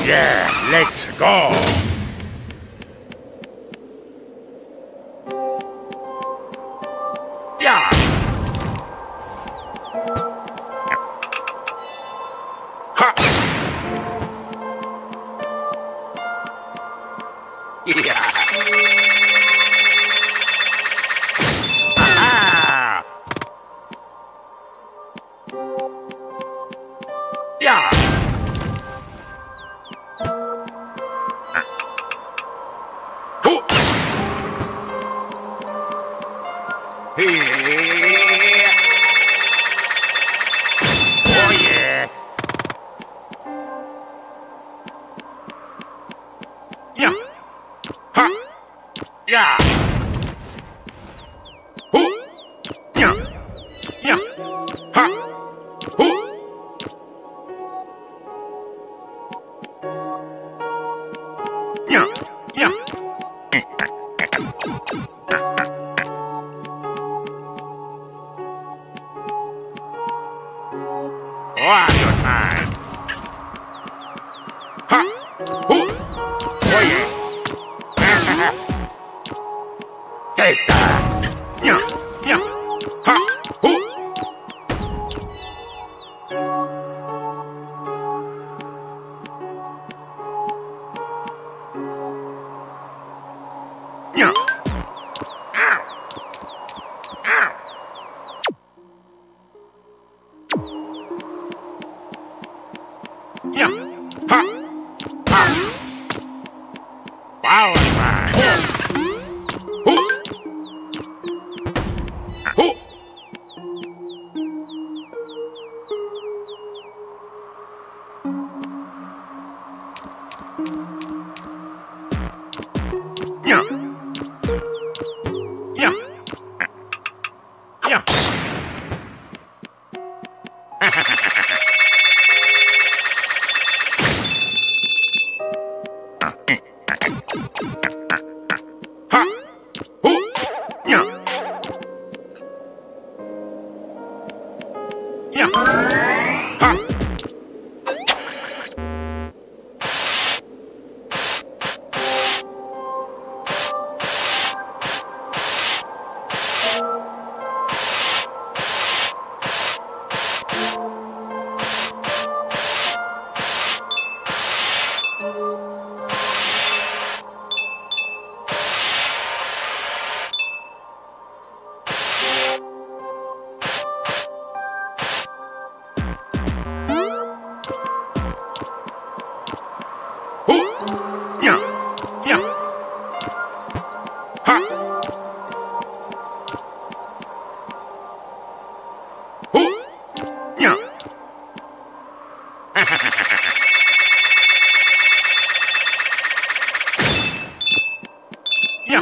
Yeah, let's go. Yeah. Ha. Yeah. Ah. Yeah. Oh yeah. Yeah. Ha. Yeah. Hoo. Yeah. Yeah. Ha. Hoo. Yeah. Yeah. Wario time. Ha. Hoo. Oh yeah. Take that. Yeah. Yeah. Ha. Hoo. Yeah. Ow. Ow. Yeah. Ha. Ha. Wow. Hoo. Hoo. Yeah. Yeah. Yeah. Ha. Hoo. Yeah. Yeah. Ha. Hoo. Yeah. Yeah. Ha. Hoo. Yeah. Yeah.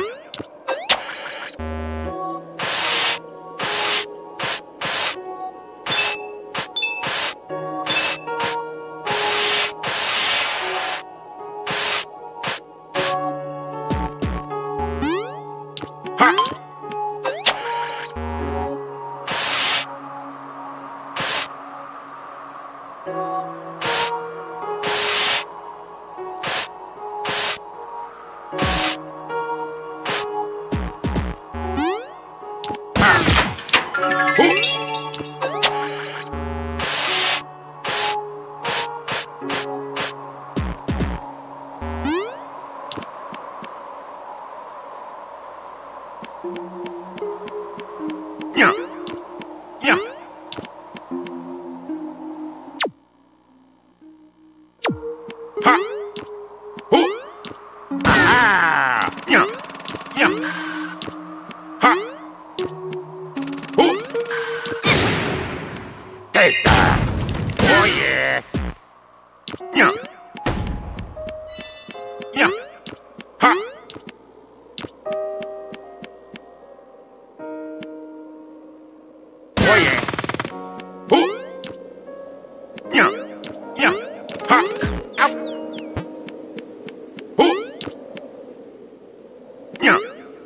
Ha. Hoo. Yeah. Yeah. Ha. Hoo. Ah. Yeah. Yeah. Ha. Hoo. Take that. Oh yeah. Yeah. Yeah. Ha. Oh yeah. Hoo. Yeah. Yeah. Ha. Ow. Hoo. Yeah.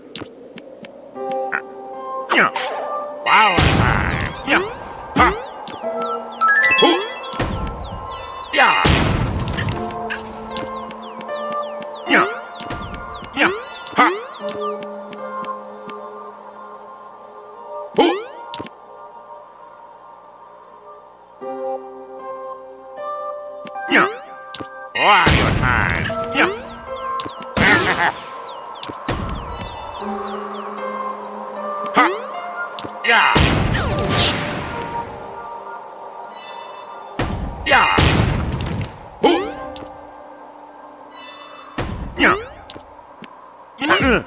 Yeah. Wow. Yeah. Ha. Hoo. Yeah. Wario time. Yeah. Ha. Yeah. Yeah. Ooh. Yeah. Yeah.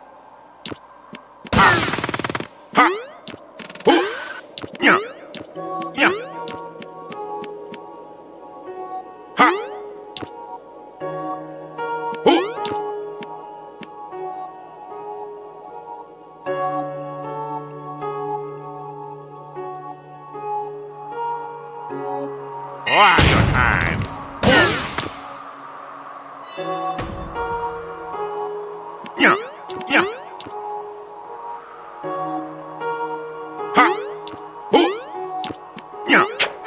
Ha. Ha. Ooh. Yeah. Yeah. Ha. Ooh. Wario time. Yeah. Yeah. Ha. Ooh. Yeah.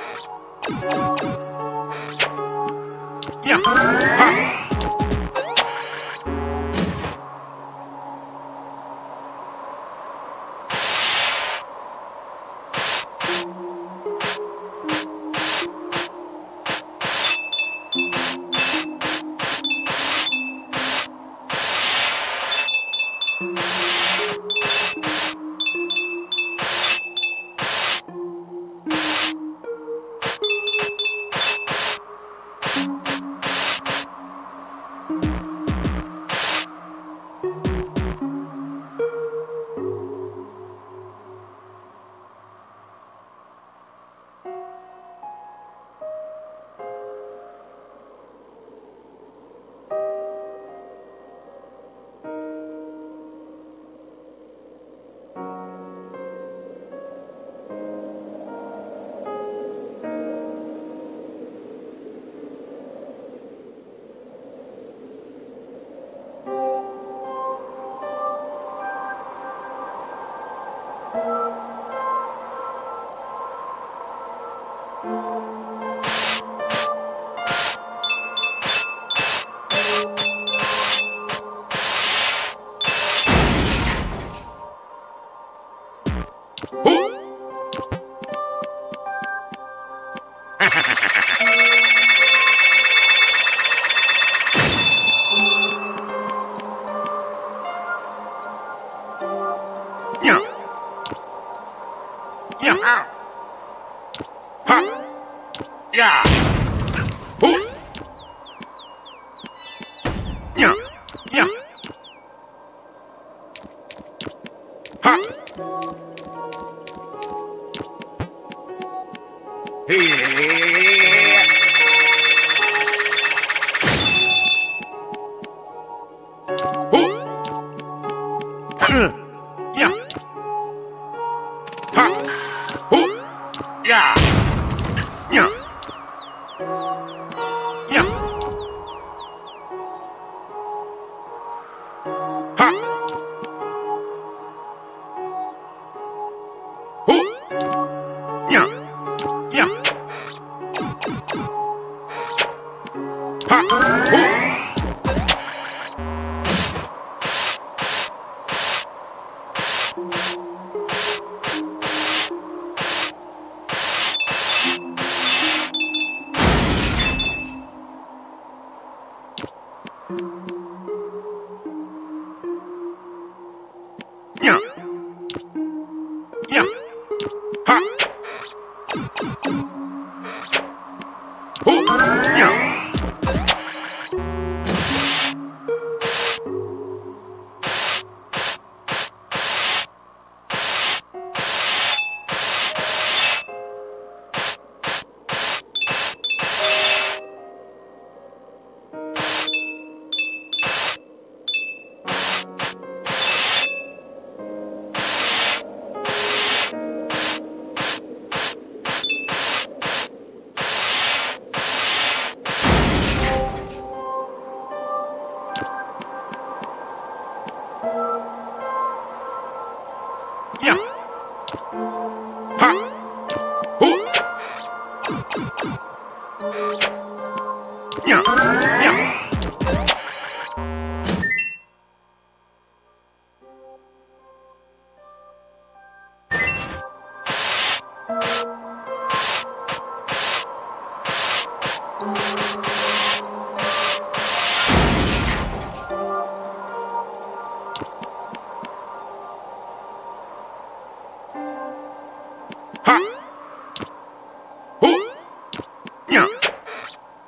Yeah. Ha. Yeah. Yeah. Ha. Yeah. Ooh. Yeah. Yeah. Ha. Hey. Ooh. Yeah. Ha. Ooh. Yeah. Yeah. Yeah. Ha. Ooh. Yeah. Yeah. Ha. Ooh. Yeah. Yeah. Ha. Ooh. Yeah. Yeah. Ha. Ooh. Yeah. Yeah.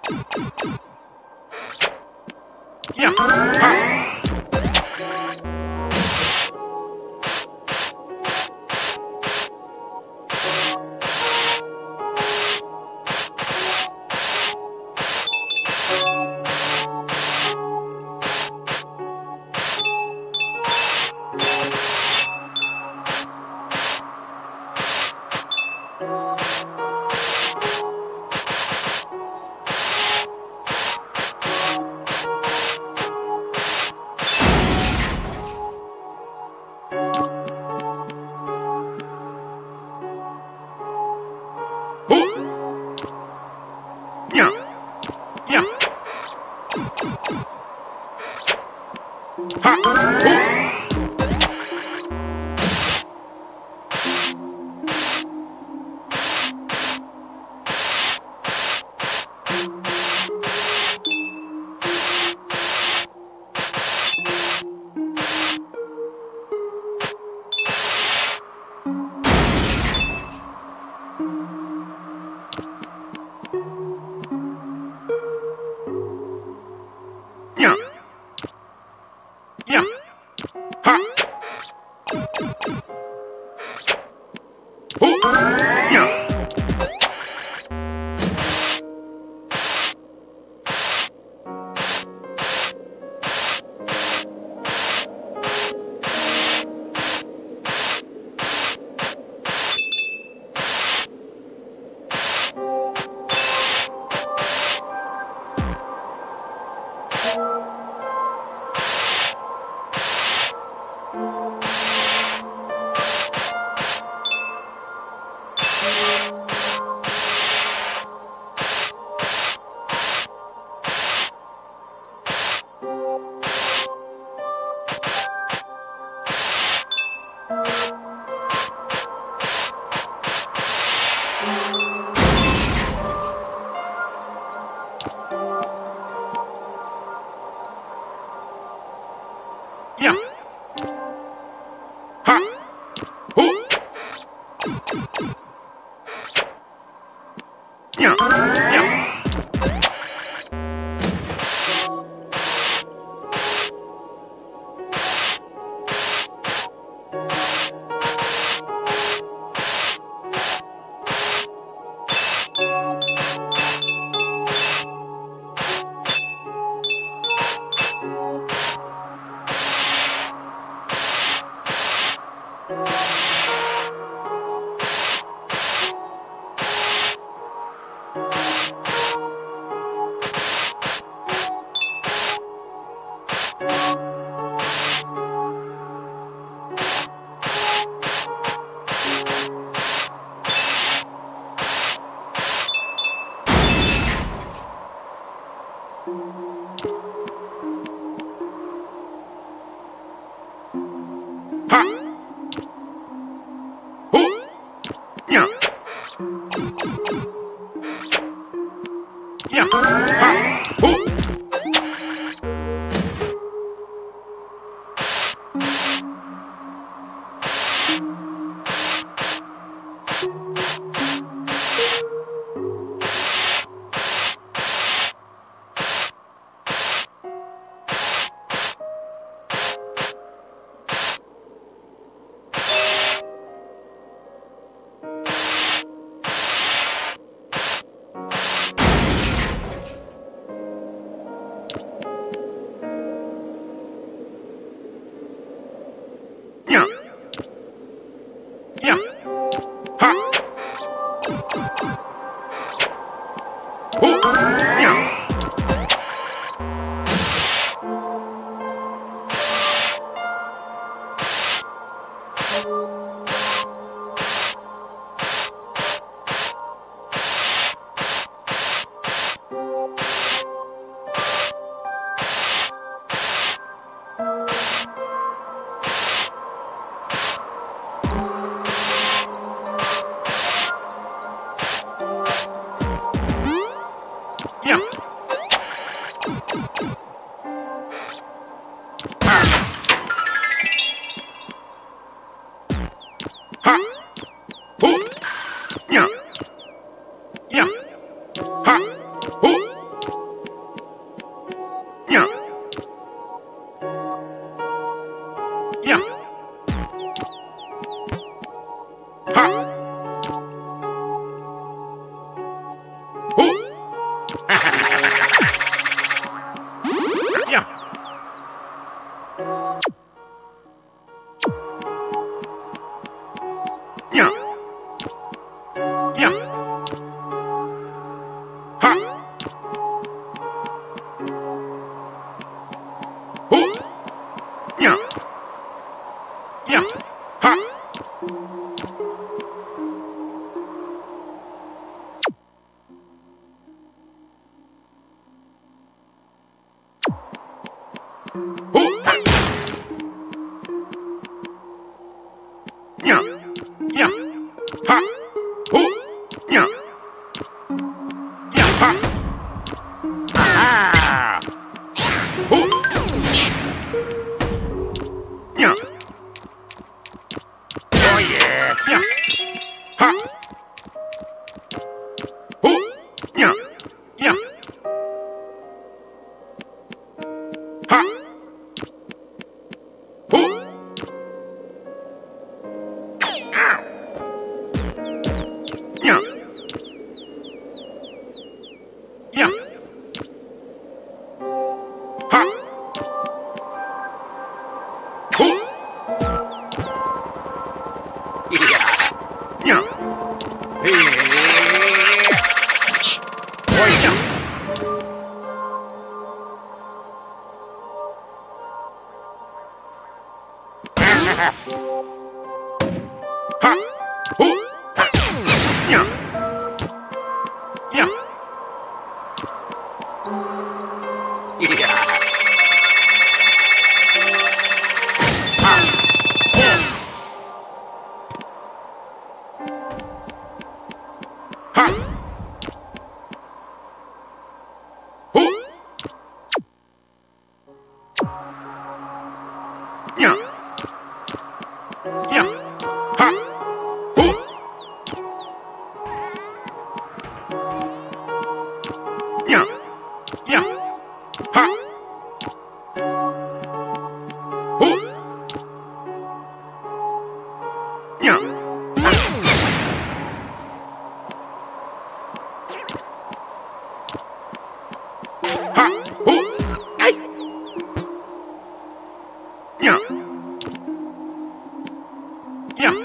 Yeah. Ha. Yeah. Yeah. Ha. Yeah. Yeah. Ha. Yeah. Yeah. Ha. Yeah. Yeah. Ha. Yeah. Yeah. Ha. Yeah. Yeah. Ha. Yeah. Yeah. Ha. Yeah. Yeah. Ha. Yeah. Yeah. Yeah. Ha. Ooh. Yeah. Yeah. Ha. Ooh. Yeah. Yeah. Ha. Ooh. Yeah. Yeah. Ha. Ah. Ooh. Yeah. Oh yeah. Yeah. Ha. Ooh. Yeah. Yeah. Ha. Ooh. Ow. Yeah. Yeah. Ha. Ooh. Yeah. Yeah. Hey. Oh yeah. Ha. Ooh. Yeah. Yeah. Yeah. Ha. Ha. Ooh. Yeah. Yeah. Ha. Ooh. Yeah. Yeah. Ha. Ooh. Yeah. Ha. Ooh. Ay. Yeah. Yeah.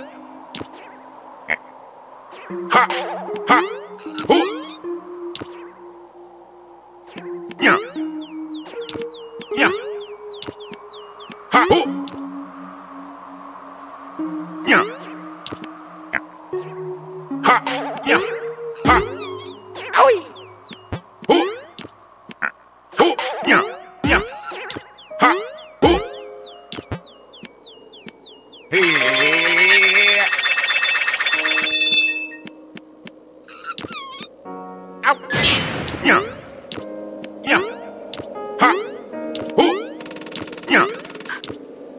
Ha. Ha. Ooh. Yeah. Yeah. Ha. Ooh. Yeah. Ha. Yeah. Ha. Ow. Ooh. Ooh. Yeah. Yeah. Ha. Ooh. Hey. Ow. Yeah. Yeah. Ha. Ooh. Yeah.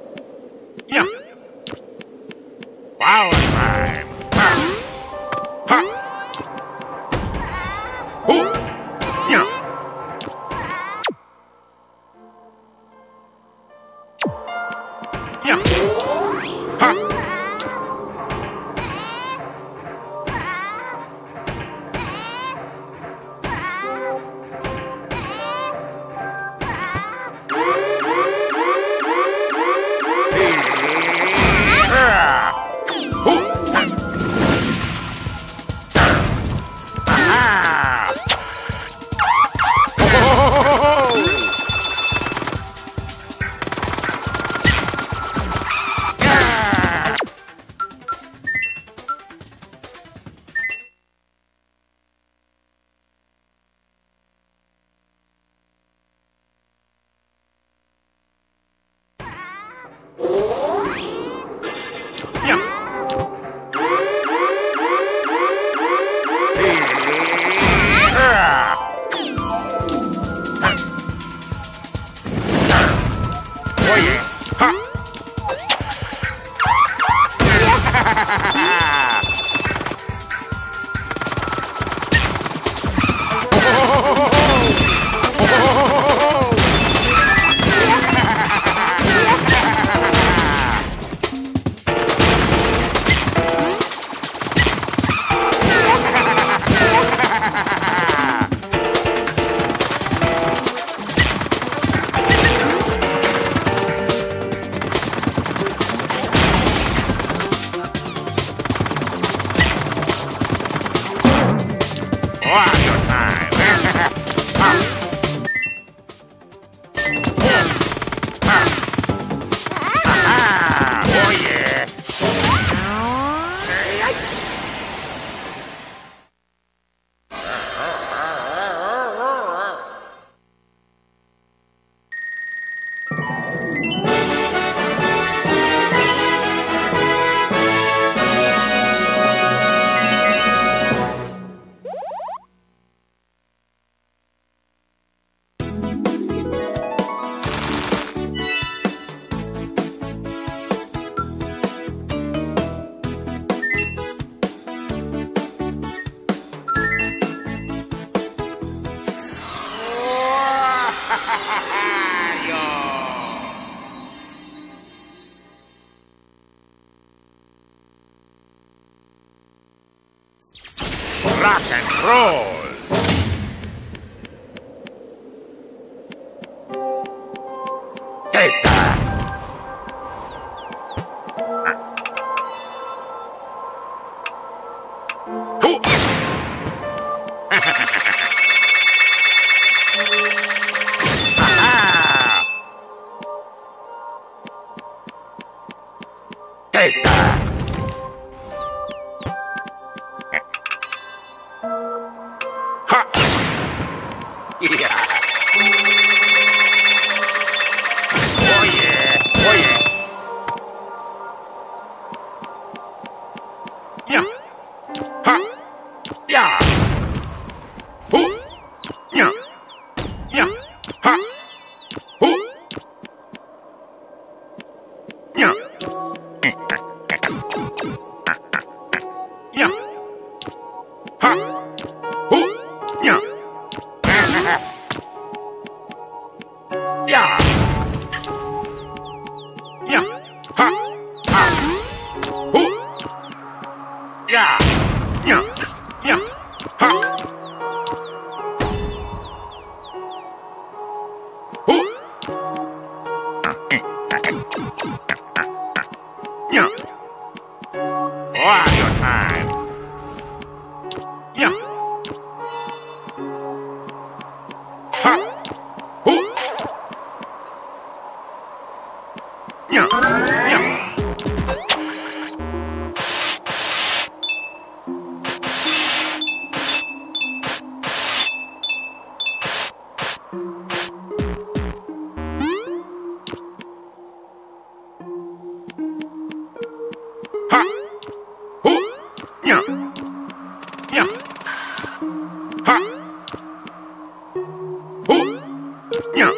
Rock and roll! Take that! Take that! Yeah. Oh yeah! Oh yeah! Yeah! Ha! Yeah! Hoo! Yeah! Yeah! Ha! Hoo! Yeah! Yeah! Ha! Hoo! Yeah! Yeah. Yeah. Ha. Ha. Hoo. Yeah. Yeah. Yeah. Ha. Hoo. Yeah. Wario time. Yeah. Ha. Hoo. Yeah. Yeah. Ha. Hoo. Yeah. Yeah. Ha. Hoo. Yeah.